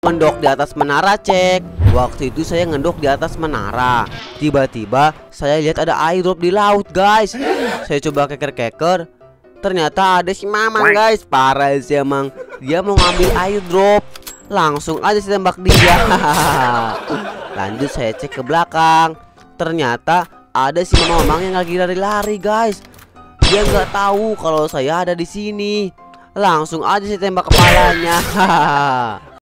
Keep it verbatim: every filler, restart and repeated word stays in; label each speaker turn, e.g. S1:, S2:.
S1: ngendok di atas menara, cek. Waktu itu saya ngendok di atas menara. Tiba-tiba saya lihat ada airdrop di laut, guys. Saya coba keker-keker. Ternyata ada si Mamang, guys. Parah sih emang. Dia mau ngambil airdrop. Langsung aja saya tembak dia. Lanjut saya cek ke belakang. Ternyata ada si Mamang yang lagi lari-lari, guys. Dia nggak tahu kalau saya ada di sini. Langsung aja saya tembak kepalanya.